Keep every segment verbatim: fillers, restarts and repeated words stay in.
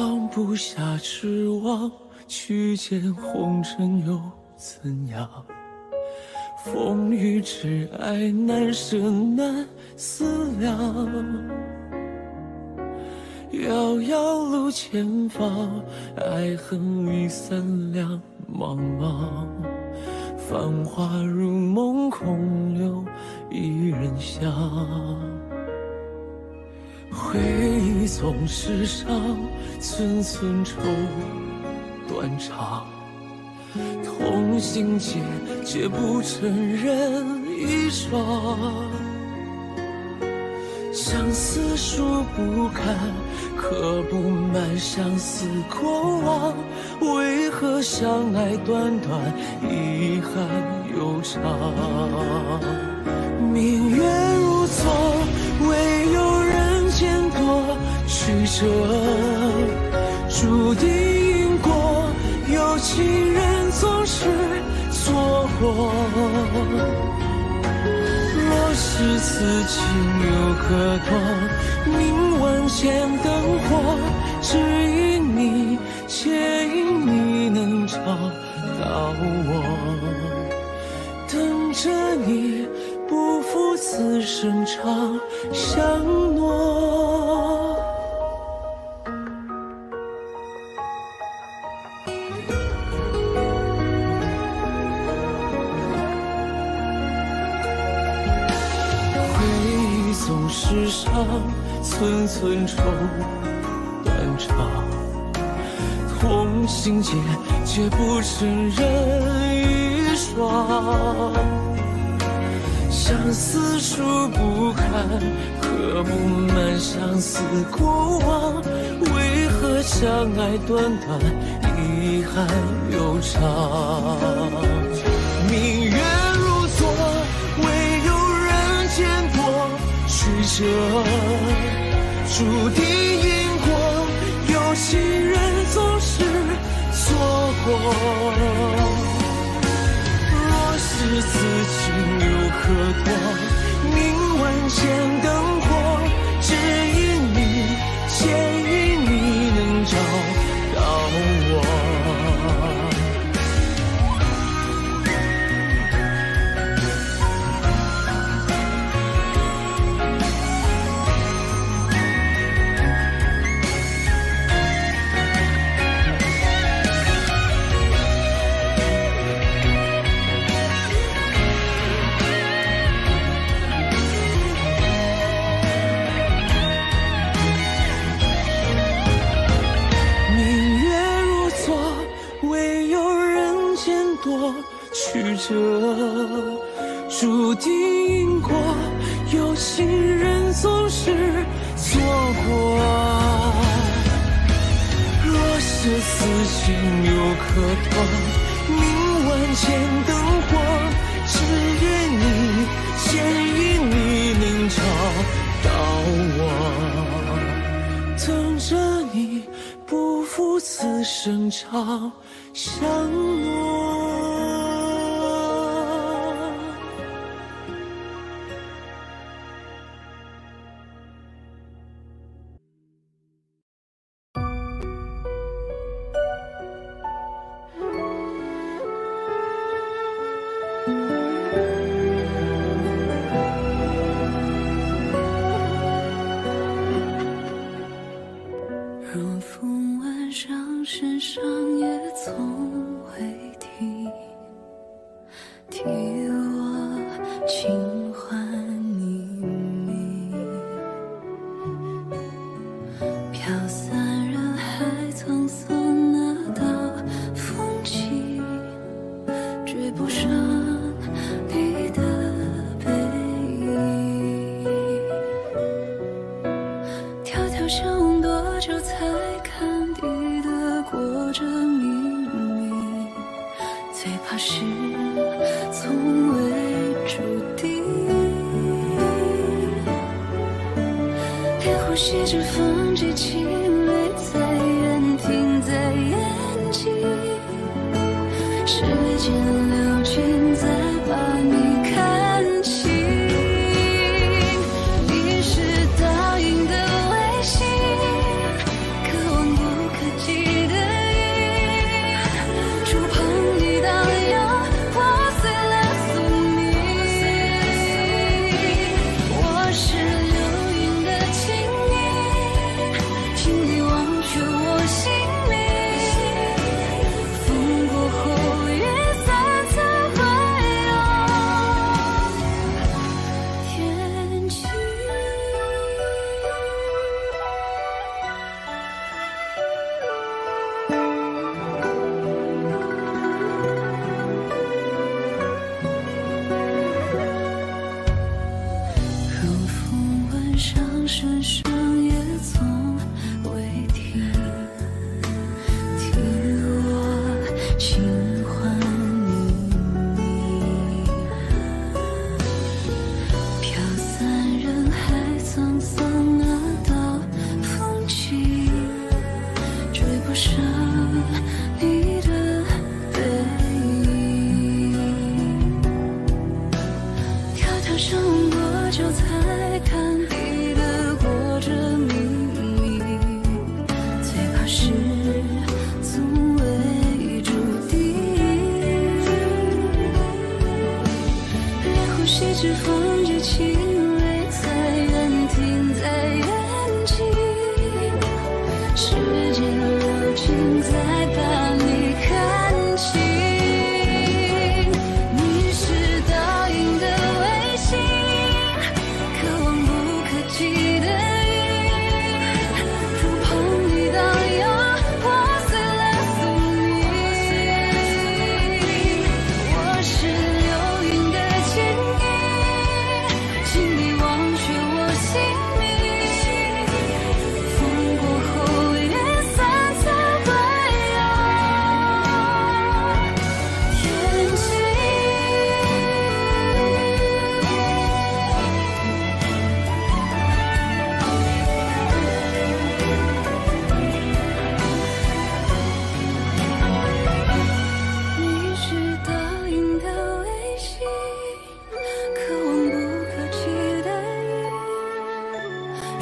放不下痴望，去见红尘又怎样？风雨之爱难舍难思量，遥遥路前方，爱恨已散两茫茫。繁华如梦，空留一人香。回忆总是伤，寸寸愁断肠。同心结，结不成人一双。相思数不堪，刻不满相思过往。为何相爱短短，遗憾悠长？明月如昨，唯有人间多曲折。注定因果，有情人总是错过。若是此情有可多，明晚间灯火，只因你，且因你能找到我。等着你，不负此生长相诺。总是伤，寸寸愁断肠。同心结，结不成人一双。相思数不堪，刻不满相思过往。为何相爱短短，遗憾悠长？明月如昨，唯有人间多曲折。注定因果，有情人总是错过。若是此情有可多，明晚间灯火，只因你，且因你能找到我。曲折，注定因果，有情人总是错过。若是此情有可多，明晚间灯火，只愿你，且因你能找到我。等着你，不负此生长相诺。 若风晚上，身上也从未停，替我轻唤你名。飘散人海，沧桑那道风景，追不上你的背影。迢迢相望多久才看抵得过这秘密？最怕是从未注定。连呼吸之风激起泪在眼停在眼睛，时间流尽再把你看清。你是倒影的微星，渴望不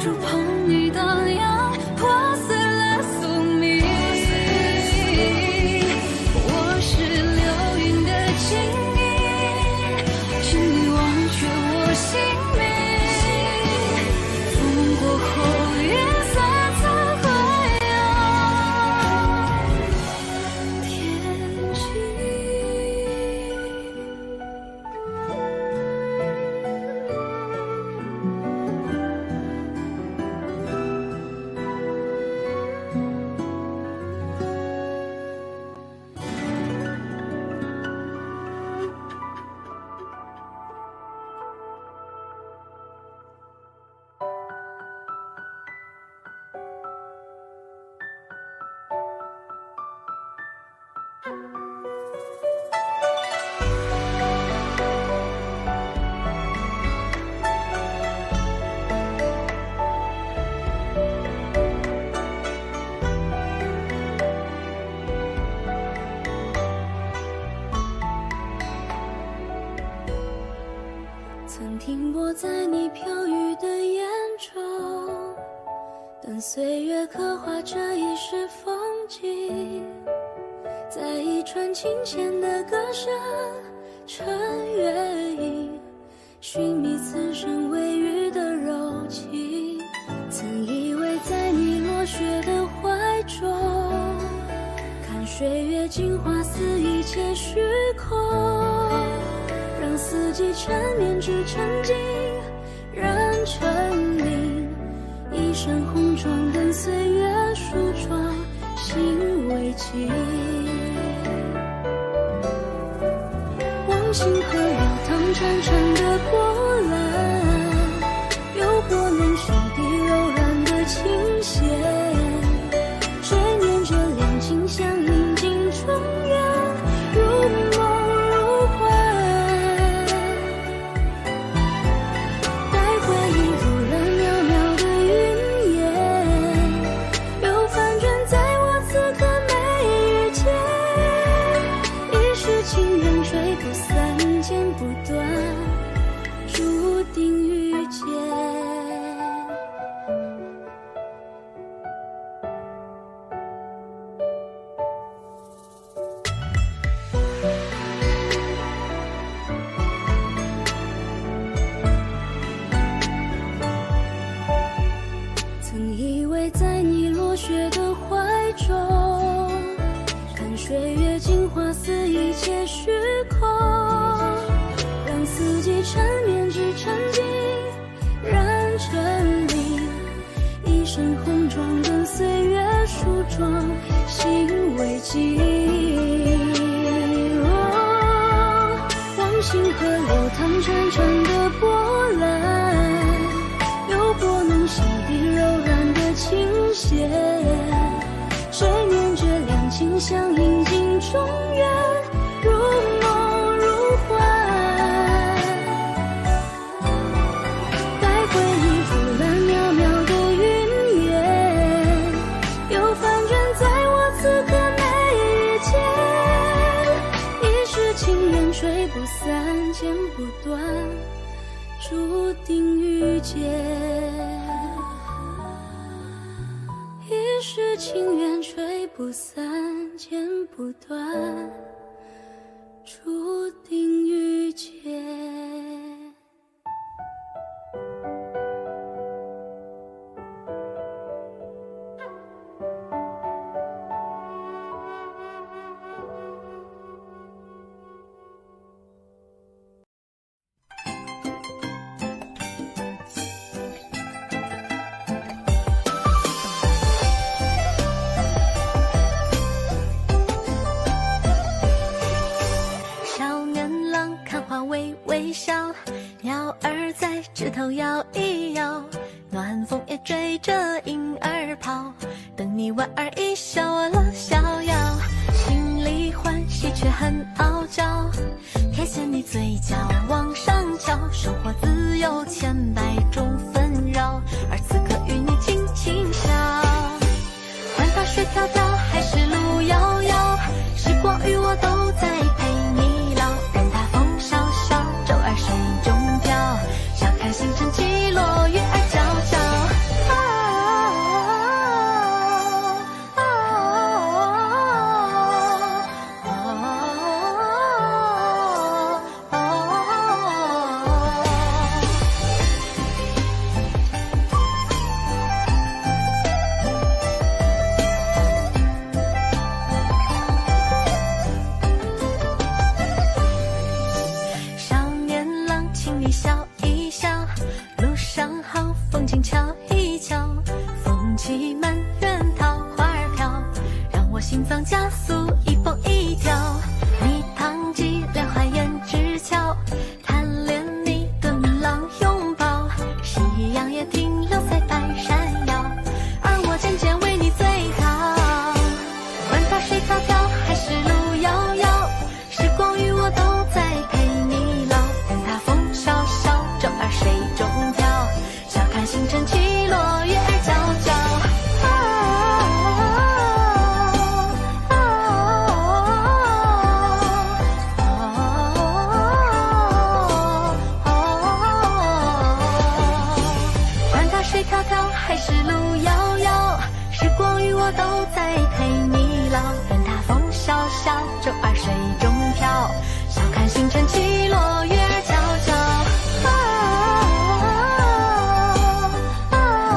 触碰你的腰，破碎了宿命。我是流云的轻盈，请你忘却我姓名。风过后，云散才会有天晴。曾停泊在你飘雨的眼中，等岁月刻画这一世风景，在一串清浅的歌声，趁月影，寻觅此生微雨的柔情。曾依偎在你落雪的怀中，看岁月镜花似一切虚空，让四季缠绵至沉静，染成名，一身红妆跟岁月梳妆，心为情。忘情河流淌潺潺的波澜，流过浓心底柔软的琴弦，谁念着两情相映镜中缘，如梦如幻。不断，注定遇见。曾依偎在你落雪的怀中，看岁月镜花似一切虚空，四季缠绵至沉静，染成林，一身红妆跟岁月梳妆，心为镜。哦，忘情河流淌潺潺的波澜，流过浓心底柔软的琴弦，谁念着两情相映镜中缘，如梦如幻。吹不散，剪不断，注定遇见。一世情缘吹不散，剪不断，注定遇见。微笑，鸟儿在枝头摇一摇，暖风也追着莺儿跑，等你莞尔一笑了逍遥，心里欢喜却很傲娇，瞥见你嘴角往上翘，生活自有千百种纷扰，而此刻与你轻轻笑，管它水迢迢还是路遥遥，时光与我都在陪你老，任它风萧萧，舟儿水中飘，笑看星辰起落，月儿皎皎， 气满园，桃花儿飘，让我心脏加速，一蹦一跳。你堂吉连环胭脂俏，贪恋你敦朗拥抱，夕阳也停留在半山腰，而我渐渐为你醉倒。管他水迢迢还是路遥遥，时光与我都在陪你老。任它风萧萧，舟儿水中飘，笑看星辰起落，月儿皎皎。啊啊啊管它水迢迢还是路遥遥，时光与我都在陪你老。任它风萧萧，舟儿水中飘，笑看星辰起落，月儿皎皎。啊啊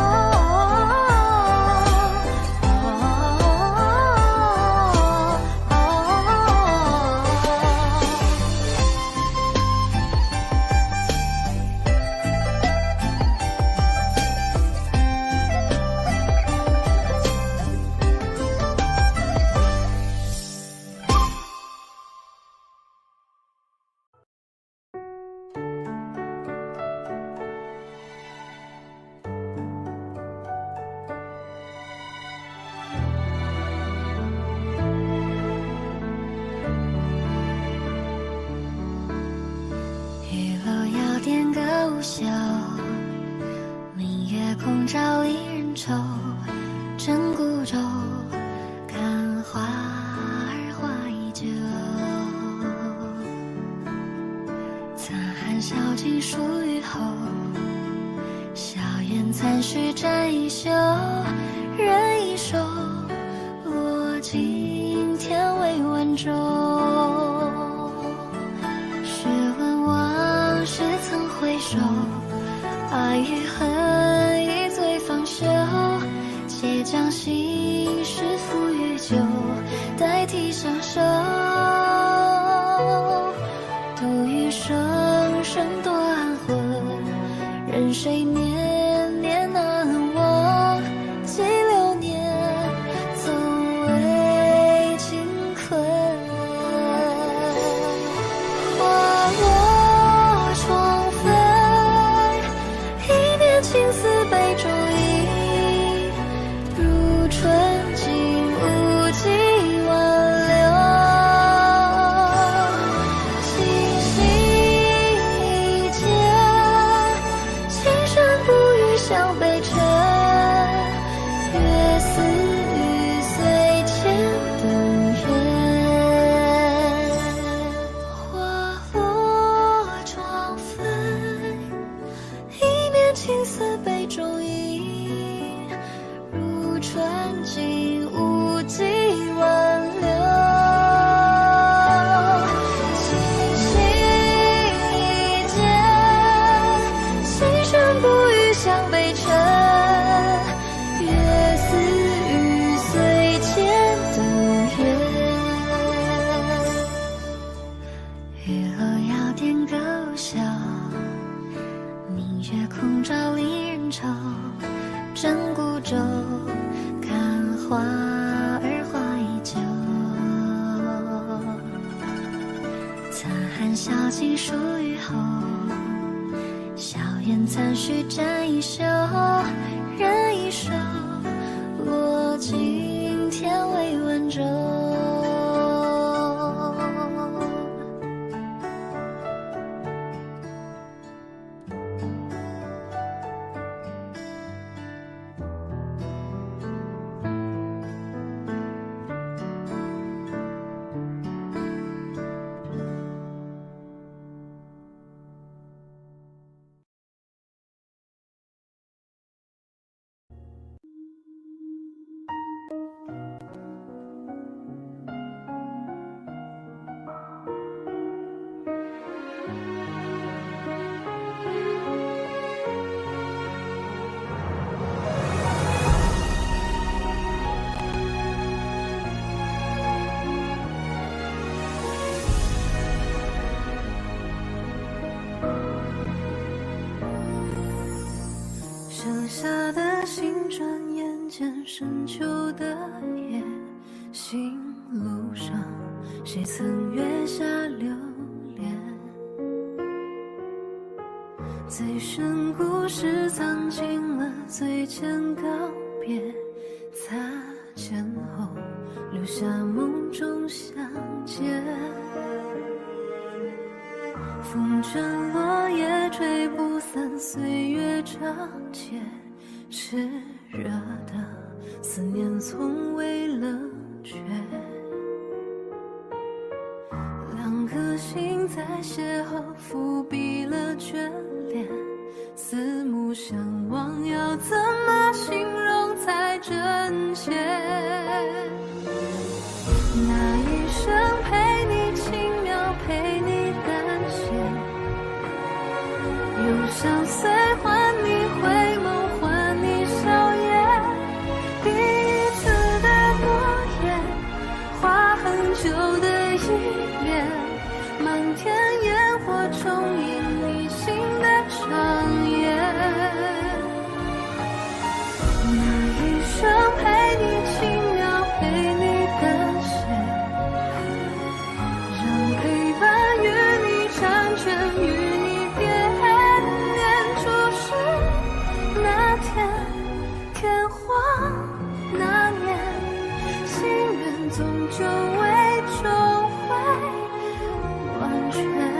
玉楼遥点歌舞袖，明月空照离人愁。枕孤舟，看花儿花依旧。残寒晓尽疏雨后，硝烟残绪沾衣袖。人一首，落尽天为晚钟。试问往事曾回首，爱与恨已醉方休。且将心事付与酒，代替相守。度余生生多安魂，任谁念念难忘。几流年，总为情困。花落窗飞，一念青丝杯中饮。如春尽无际挽留，清醒一见，青山不语向北沉。月似雨随千灯圆，花落窗飞，一念青丝杯中饮。如春尽无际挽留，清醒一见，青山不语向北沉。月似雨随千灯圆，玉楼遥点歌舞袖，明月空照离人愁。枕孤舟，看花儿花依旧。残寒晓尽疏雨后，硝烟残绪沾衣袖。人一首，落尽天为晚钟。 下的心，转眼间深秋的夜，行路上谁曾月下流连？最深故事藏进了嘴间告别，擦肩后留下梦中相见。风卷落叶，吹不散岁月皎洁，炽热的思念从未冷却。两颗心在邂逅，伏笔了眷恋，四目相望，要怎么形容才真切？那一生陪你轻描，陪你淡写，用相随换你回眸，换你笑颜。第一次的诺言，画很久的一脸，满天烟火重映你心的长夜。那一生陪你轻描，陪你淡写，让陪伴与你成全，与你变念。初识那天，天荒那年，心愿终究未终会完全。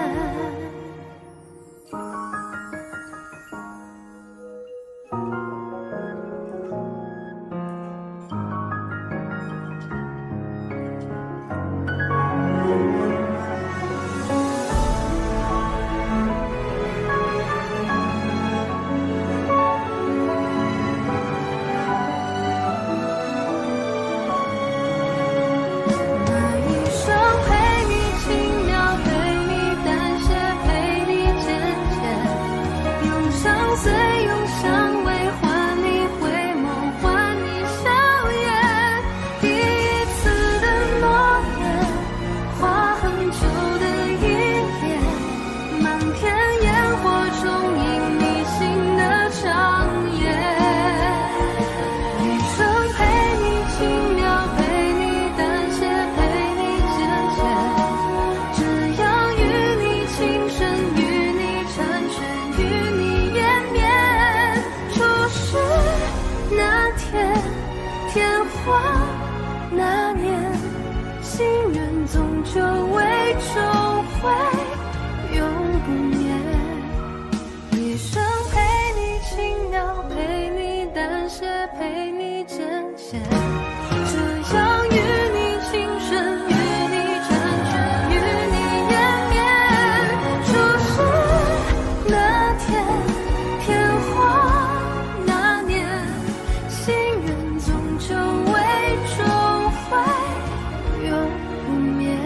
天荒那年，心愿终究未终会永不灭。一生陪你轻描，陪你淡写，陪你渐渐，这样与你情深，与你成全，与你延绵。初识那天，天荒那年，心愿终究未终会永不灭，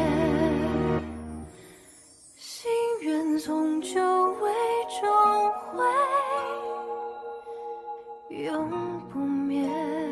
心愿终究未终会永不灭。